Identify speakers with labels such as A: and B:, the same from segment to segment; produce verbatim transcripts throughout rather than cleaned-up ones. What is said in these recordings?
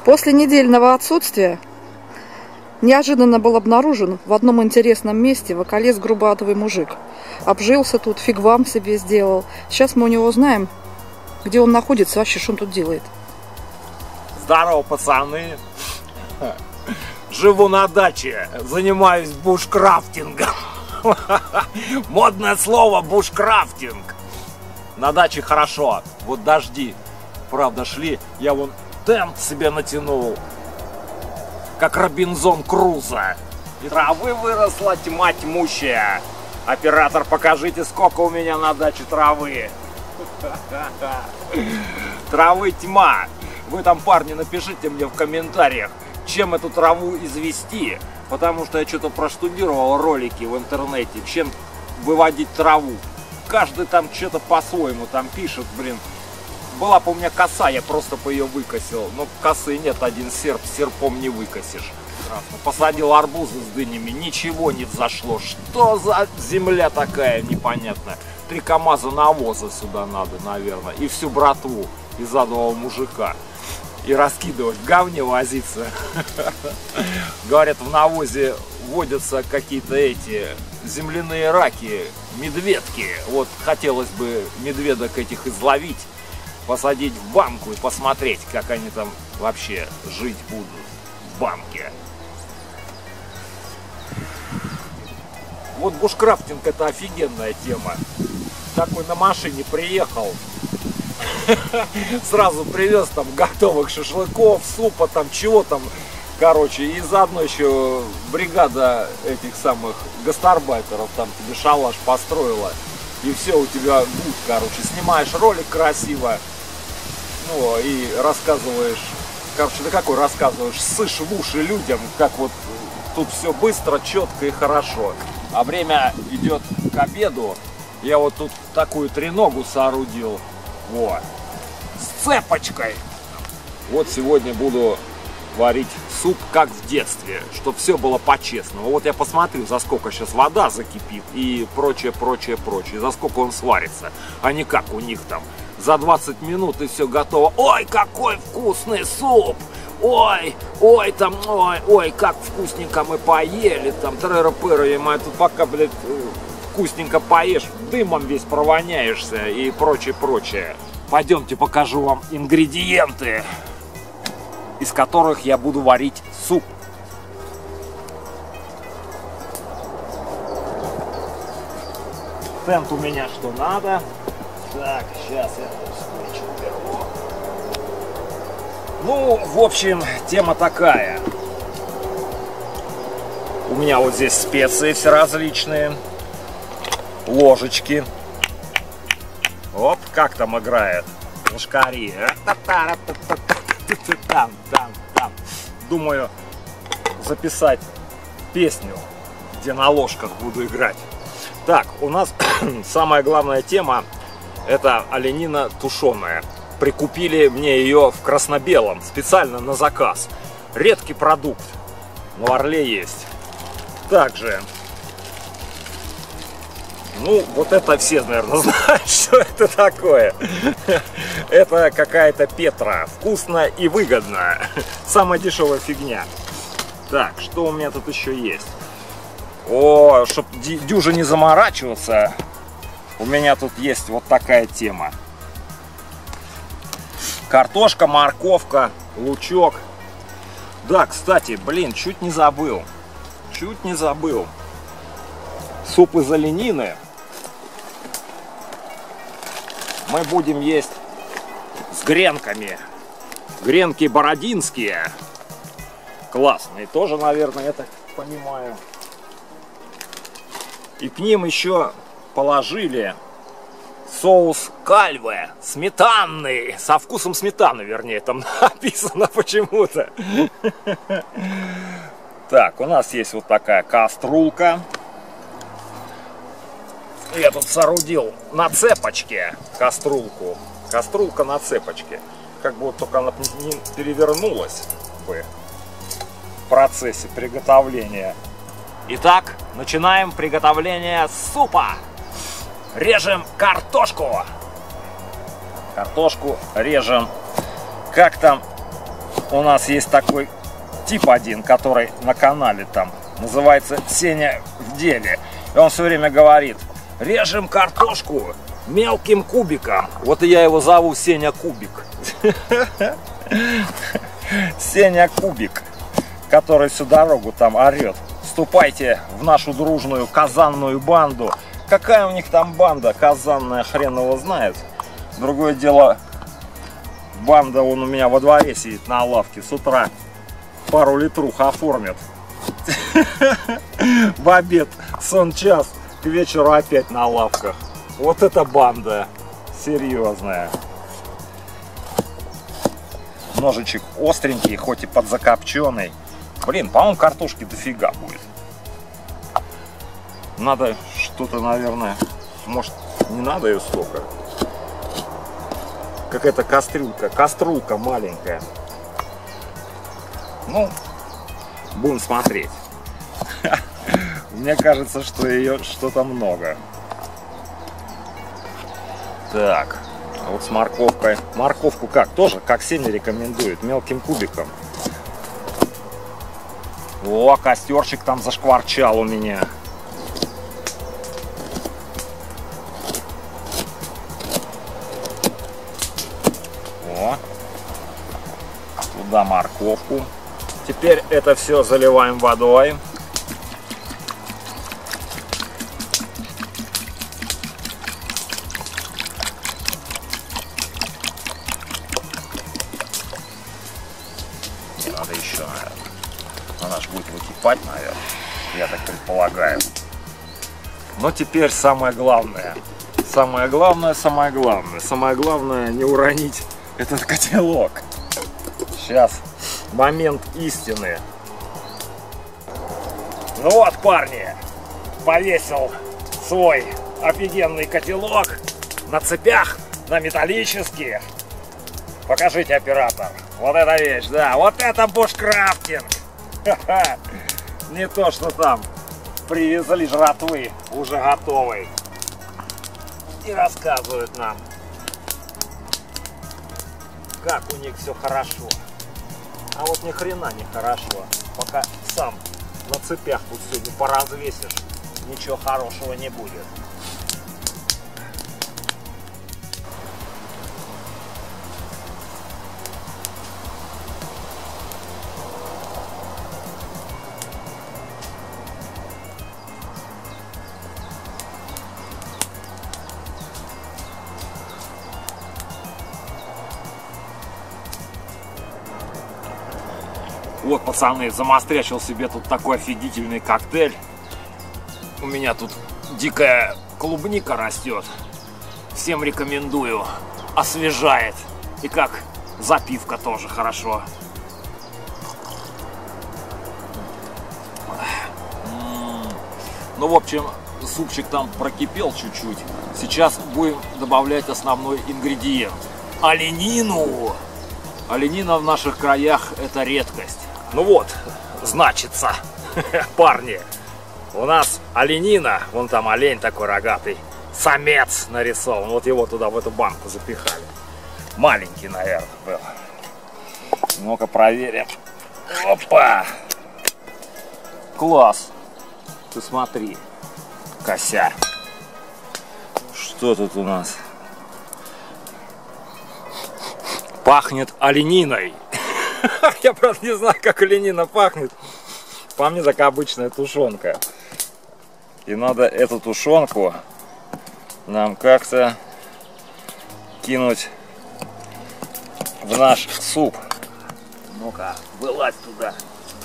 A: После недельного отсутствия неожиданно был обнаружен в одном интересном месте вокалист Грубатовый мужик. Обжился тут, фиг вам себе сделал. Сейчас мы у него узнаем, где он находится, вообще, что он тут делает.
B: Здорово, пацаны. Живу на даче, занимаюсь бушкрафтингом. Модное слово бушкрафтинг. На даче хорошо, вот дожди, правда, шли. Я вон тент себе натянул, как Робинзон Крузо. И травы выросла тьма тьмущая. Оператор, покажите, сколько у меня на даче травы. Травы тьма. Вы там, парни, напишите мне в комментариях, чем эту траву извести. Потому что я что-то проштудировал ролики в интернете, чем выводить траву. Каждый там что-то по-своему там пишет, блин. Была бы у меня коса, я просто бы ее выкосил. Но косы нет, один серп, серпом не выкосишь. Посадил арбузы с дынями, ничего не взошло. Что за земля такая непонятная? Три КамАЗа навоза сюда надо, наверное. И всю братву из адового мужика. И раскидывать, в говне возиться. Говорят, в навозе водятся какие-то эти земляные раки, медведки. Вот хотелось бы медведок этих изловить, посадить в банку и посмотреть, как они там вообще жить будут в банке. Вот бушкрафтинг — это офигенная тема. Такой на машине приехал, сразу привез там готовых шашлыков, супа, там чего там, короче, и заодно еще бригада этих самых гастарбайтеров там тебе шалаш построила, и все у тебя гуд, короче, снимаешь ролик красиво, ну и рассказываешь, короче, да какой рассказываешь, ссышь в уши людям, как вот тут все быстро, четко и хорошо. А время идет к обеду. Я вот тут такую треногу соорудил. Вот. С цепочкой. Вот сегодня буду варить суп как в детстве, чтобы все было по-честному. Вот я посмотрю, за сколько сейчас вода закипит и прочее, прочее, прочее. За сколько он сварится. А не как у них там. За двадцать минут и все готово. Ой, какой вкусный суп! Ой, ой, там, ой, ой, как вкусненько мы поели, там, трыры-пыры, мы тут пока, блядь, вкусненько поешь, дымом весь провоняешься и прочее, прочее. Пойдемте покажу вам ингредиенты, из которых я буду варить суп. Тент у меня что надо. Так, сейчас я встречу беру. Ну, в общем, тема такая. У меня вот здесь специи все различные. Ложечки. Оп, как там играет. Лошкари. Там, там, там. Думаю, записать песню, где на ложках буду играть. Так, у нас самая главная тема — это оленина тушеная. Прикупили мне ее в красно-белом, специально на заказ. Редкий продукт, но в Орле есть. Также, ну, вот это все, наверное, знают, что это такое. Это какая-то Петра. Вкусно и выгодно. Самая дешевая фигня. Так, что у меня тут еще есть? О, чтоб дюже не заморачиваться, у меня тут есть вот такая тема. Картошка, морковка, лучок. Да, кстати, блин, чуть не забыл. Чуть не забыл. Суп из оленины мы будем есть с гренками. Гренки бородинские. Классные. Тоже, наверное, я так понимаю. И к ним еще положили соус кальве, сметанный, со вкусом сметаны, вернее, там написано почему-то. Так, у нас есть вот такая кастрюлька. Я тут соорудил на цепочке кастрюльку. Кастрюлька на цепочке. Как бы вот только она не перевернулась бы в процессе приготовления. Итак, начинаем приготовление супа. Режем картошку. Картошку режем. Как там у нас есть такой тип один, который на канале там называется Сеня в деле. И он все время говорит: режем картошку мелким кубиком. Вот и я его зову Сеня Кубик. Сеня Кубик, который всю дорогу там орет: вступайте в нашу дружную казанную банду. Какая у них там банда казанная, хрен его знает. Другое дело, банда, он у меня во дворе сидит на лавке, с утра пару литрух оформит. В обед сон час, к вечеру опять на лавках. Вот это банда серьезная. Ножичек остренький, хоть и подзакопченный. Блин, по-моему, картошки дофига будет. Надо что-то, наверное, может, не надо ее столько. Какая-то кастрюлька, кастрюлька маленькая. Ну, будем смотреть. Мне кажется, что ее что-то много. Так, а вот с морковкой. Морковку как? Тоже, как Сеня рекомендует, мелким кубиком. О, костерчик там зашкварчал у меня. О, туда морковку. Теперь это все заливаем водой. Не надо еще, наверное. Она же будет выкипать, наверное. Я так предполагаю. Но теперь самое главное. Самое главное, самое главное. Самое главное не уронить этот котелок. Сейчас момент истины. Ну вот, парни, повесил свой офигенный котелок на цепях, на металлических. Покажите, оператор. Вот эта вещь, да, вот это бушкрафтинг. Ха-ха. Не то, что там привезли жратвы уже готовой. И рассказывают нам, как у них все хорошо. А вот ни хрена не хорошо. Пока сам на цепях тут все не поразвесишь, ничего хорошего не будет. Вот, пацаны, замострячил себе тут такой офигительный коктейль. У меня тут дикая клубника растет. Всем рекомендую. Освежает. И как запивка тоже хорошо. Ну, в общем, супчик там прокипел чуть-чуть. Сейчас будем добавлять основной ингредиент. Оленину. Оленина в наших краях это редкость. Ну вот, значится, парни, у нас оленина, вон там олень такой рогатый, самец нарисован, вот его туда в эту банку запихали. Маленький, наверное, был. Ну-ка проверим. Опа! Класс! Ты смотри, кося. Что тут у нас? Пахнет олениной. Я, правда, не знаю, как оленина пахнет. По мне, так обычная тушенка. И надо эту тушенку нам как-то кинуть в наш суп. Ну-ка, вылазь туда.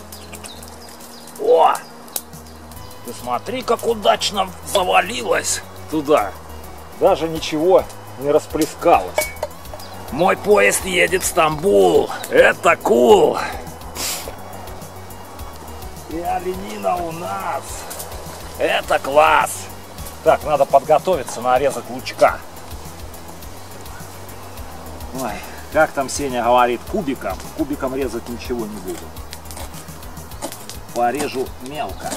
B: О! Ты смотри, как удачно завалилась туда. Даже ничего не расплескалось. Мой поезд едет в Стамбул. Это кул. И оленина у нас. Это класс. Так, надо подготовиться, нарезать лучка. Ой, как там Сеня говорит, кубиком. Кубиком резать ничего не буду. Порежу мелко.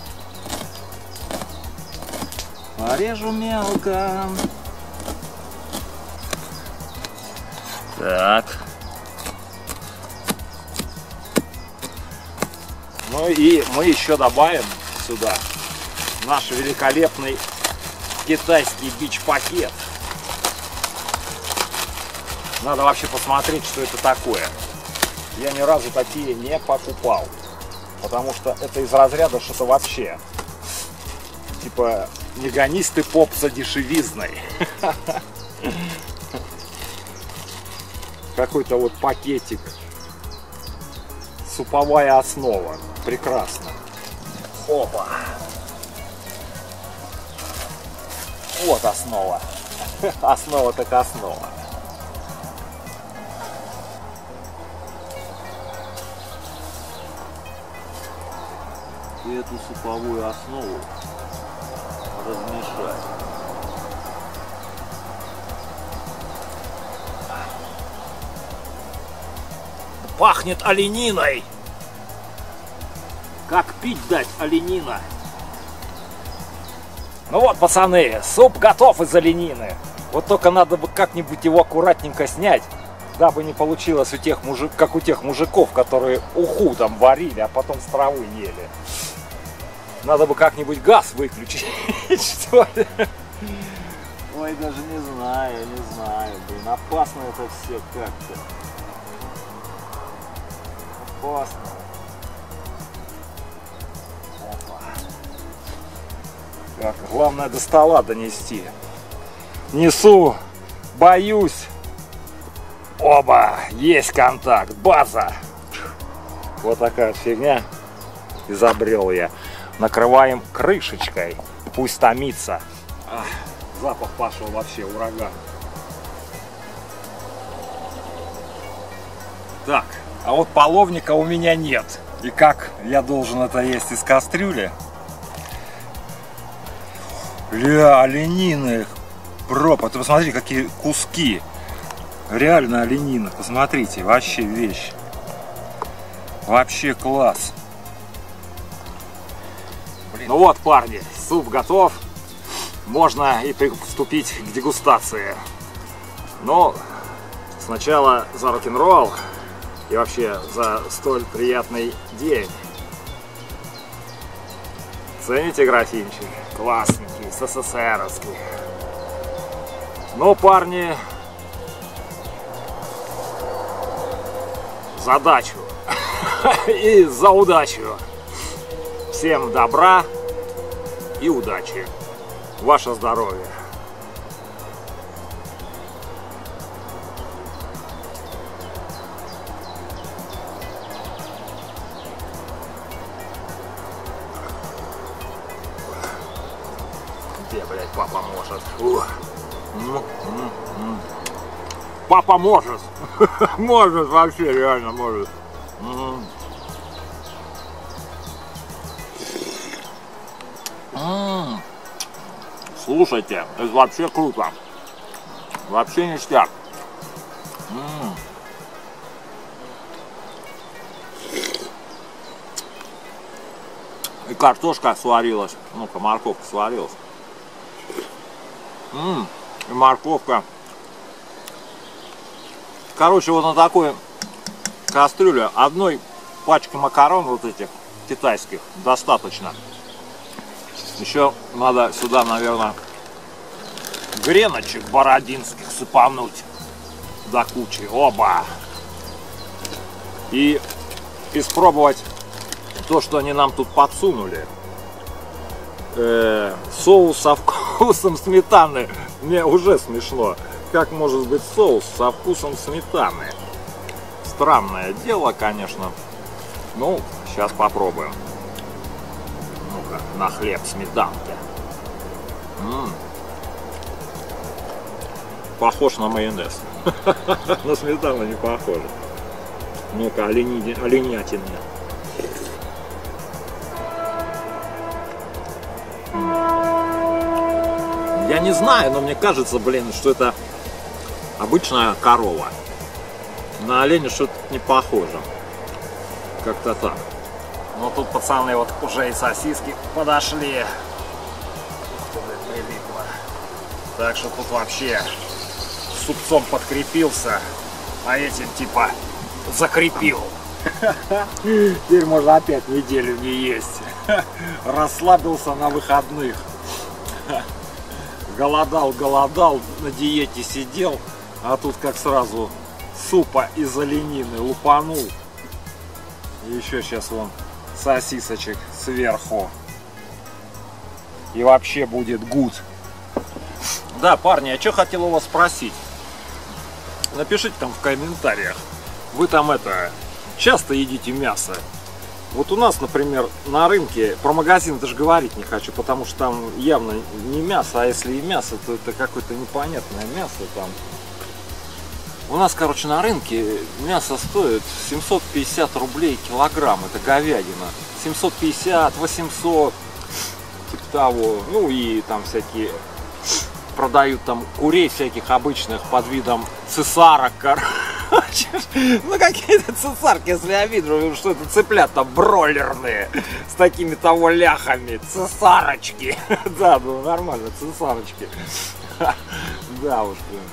B: Порежу мелко. Так. Ну и мы еще добавим сюда наш великолепный китайский бич-пакет. Надо вообще посмотреть, что это такое. Я ни разу такие не покупал. Потому что это из разряда что-то вообще. Типа, не гонись ты, поп, за дешевизной. Какой-то вот пакетик. Суповая основа. Прекрасно. Опа. Вот основа. Основа так основа. И эту суповую основу размешать. Пахнет олениной. Как пить дать оленина? Ну вот, пацаны, суп готов из оленины. Вот только надо бы как-нибудь его аккуратненько снять, дабы не получилось у тех мужик, как у тех мужиков, которые уху там варили, а потом с травы ели. Надо бы как-нибудь газ выключить, что ли? Ой, даже не знаю, не знаю, блин, опасно это все как-то. Опасно. Опа. Так, главное до стола донести. Несу, боюсь. Оба, есть контакт, база. Вот такая фигня изобрел я. Накрываем крышечкой, пусть томится. Ах, запах пошел вообще ураган. Так, а вот половника у меня нет. И как я должен это есть из кастрюли? Ля, оленины. Пропа, ты посмотри, какие куски. Реально оленина, посмотрите, вообще вещь. Вообще класс. Ну вот, парни, суп готов. Можно и приступить к дегустации. Но сначала за рок-н-ролл и вообще за столь приятный день. Цените графинчик? Классненький, СССРовский. Ну, парни, задачу и за удачу. Всем добра и удачи. Ваше здоровье. Где, блядь, папа может? Ух. Папа может. Может, вообще реально может. М-м-м. Слушайте, это вообще круто. Вообще ништяк. М-м. И картошка сварилась. Ну-ка, морковка сварилась. М-м. И морковка. Короче, вот на такой кастрюле одной пачки макарон вот этих китайских достаточно. Еще надо сюда, наверное, греночек бородинских сыпануть до кучи. Оба! И испробовать то, что они нам тут подсунули. Э, соус со вкусом сметаны. Мне уже смешно. Как может быть соус со вкусом сметаны? Странное дело, конечно. Ну, сейчас попробуем. Ну-ка, на хлеб сметанки. М-м. Похож на майонез. На сметану не похоже. Ну-ка, олени... оленятина. Я не знаю, но мне кажется, блин, что это обычная корова. На оленя что-то не похоже. Как-то так. Но тут, пацаны, вот уже и сосиски подошли. Так что тут вообще супцом подкрепился, а этим типа закрепил. Теперь можно опять неделю не есть. Расслабился на выходных. Голодал, голодал, на диете сидел, а тут как сразу супа из оленины лупанул. И еще сейчас вон сосисочек сверху. И вообще будет гуд. Да, парни, а что хотел у вас спросить? Напишите там в комментариях. Вы там это, часто едите мясо? Вот у нас, например, на рынке, про магазин даже говорить не хочу, потому что там явно не мясо, а если и мясо, то это какое-то непонятное мясо там. У нас, короче, на рынке мясо стоит семьсот пятьдесят рублей килограмм, это говядина. семьсот пятьдесят, восемьсот, типа того. Ну и там всякие, продают там курей всяких обычных под видом цесарок, короче. Ну какие-то цесарки, если я вижу, что это цыплята бройлерные с такими того ляхами, цесарочки. Да, ну нормально, цесарочки. Да уж, блин.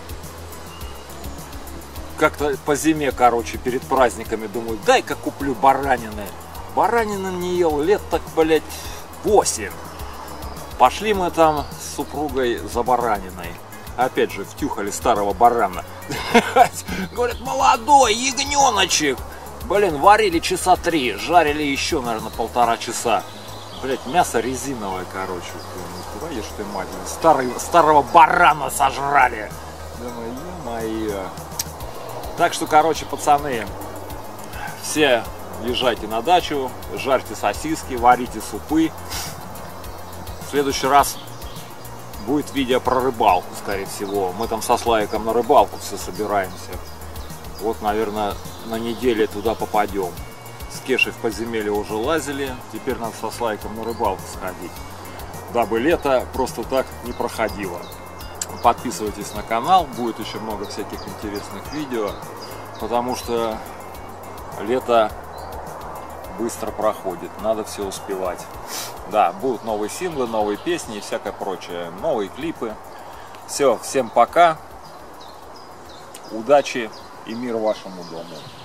B: Как-то по зиме, короче, перед праздниками думаю, дай-ка куплю баранины. Баранины не ел лет так, блять, восемь. Пошли мы там с супругой за бараниной. Опять же, втюхали старого барана. Говорят, молодой ягненочек. Блин, варили часа три, жарили еще, наверное, полтора часа. Блять, мясо резиновое, короче. Твою ж ты мать, старый, старого барана сожрали. Думаю, ё-моё. Так что, короче, пацаны, все езжайте на дачу, жарьте сосиски, варите супы. В следующий раз будет видео про рыбалку, скорее всего. Мы там со Славиком на рыбалку все собираемся. Вот, наверное, на неделе туда попадем. С Кешей в подземелье уже лазили. Теперь надо со Славиком на рыбалку сходить. Дабы лето просто так не проходило. Подписывайтесь на канал. Будет еще много всяких интересных видео. Потому что лето быстро проходит. Надо все успевать. Да, будут новые синглы, новые песни и всякое прочее. Новые клипы. Все, всем пока. Удачи и мир вашему дому.